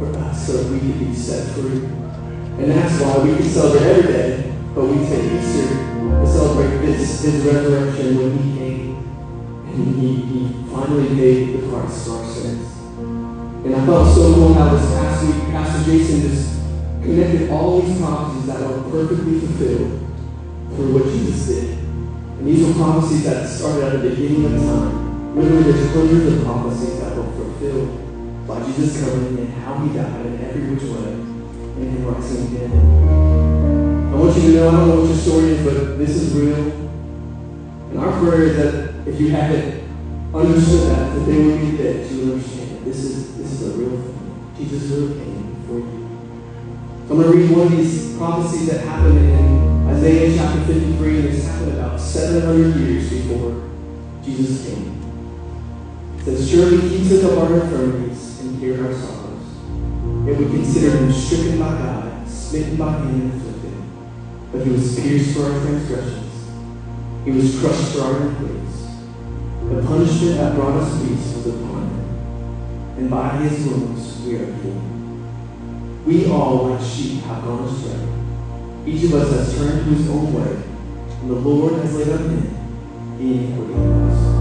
so we can be set free. And that's why we can celebrate every day, but we take Easter to celebrate his resurrection when he came and he finally paid the price for our sins. And I felt so cool how this past week, Pastor Jason just connected all these prophecies that were perfectly fulfilled through what Jesus did. And these were prophecies that started at the beginning of time. Literally, there's hundreds of prophecies that were fulfilled by Jesus coming and how he died in every which way and him rising again. I want you to know, I don't know what your story is, but this is real. And our prayer is that if you haven't understood that they would be that you would understand that this is a real thing. Jesus really came for you. So I'm going to read one of these prophecies that happened in Isaiah chapter 53, and this happened about 700 years before Jesus came. It says, surely he took up our infirmities and carried our sorrows. Yet we considered him stricken by God, smitten by him and afflicted. But he was pierced for our transgressions. He was crushed for our iniquities. The punishment that brought us peace was upon him, and by his wounds we are healed. We all, like sheep, have gone astray. Each of us has turned to his own way, and the Lord has laid on him the iniquity of us.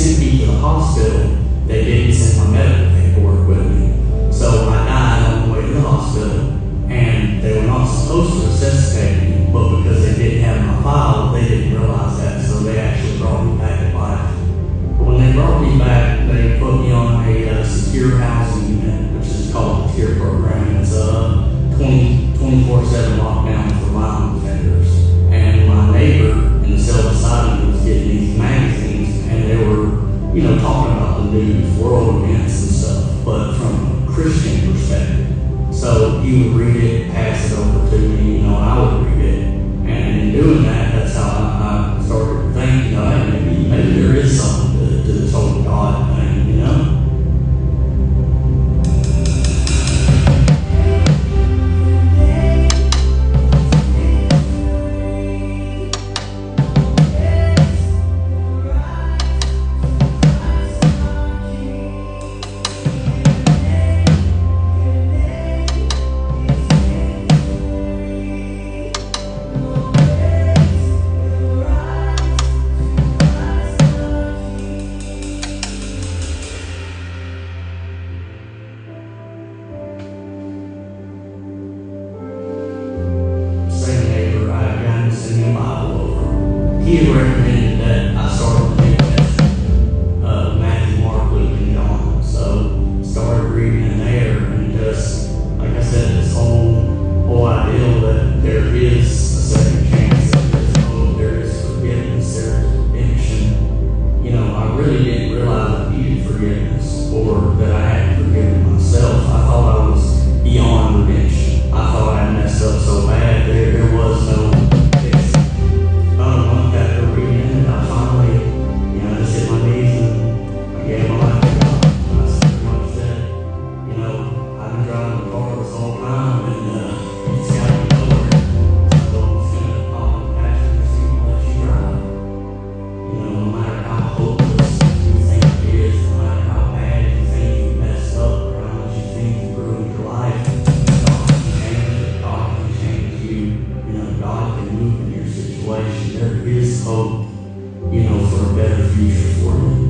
sent me to the hospital, they didn't send my medical paperwork with me. So I died on the way to the hospital, and they were not supposed to resuscitate me, but because they didn't have my file, they didn't realize that, so they actually brought me back to life. But when they brought me back, they put me on a secure housing unit, which is called the TIER program. It's a 24/7 lockdown for violent offenders. And my neighbor in the cell beside me was getting these magazines, and they were, talking about the news, world events and stuff, but from a Christian perspective. So he would read it, pass it over to me, and I would read it. And in doing that, that's how I started to think, hey, maybe there is something to the total God thing, He had recommended that I start the New Testament, Matthew, Mark, Luke, and John. So started reading in there, and just like I said, this whole ideal that there is a second chance, that there's hope, there is forgiveness, there is redemption. I really didn't realize I needed forgiveness, or that I hadn't forgiven myself. I thought I was beyond redemption. I thought I had messed up so bad there was no. About a month after reading it, I finally, just hit my knees and I gave my life to God. And I pretty much said, I've been driving the car this whole time, and it's got me nowhere. So I'm just going to call the passenger seat and let you drive. No matter how hopeless you think it is, no matter how bad you think you messed up, or how much you think you ruined your life, God can change it. God can change you. God can move in your situation. There is hope, for a better future for you.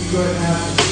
go ahead and have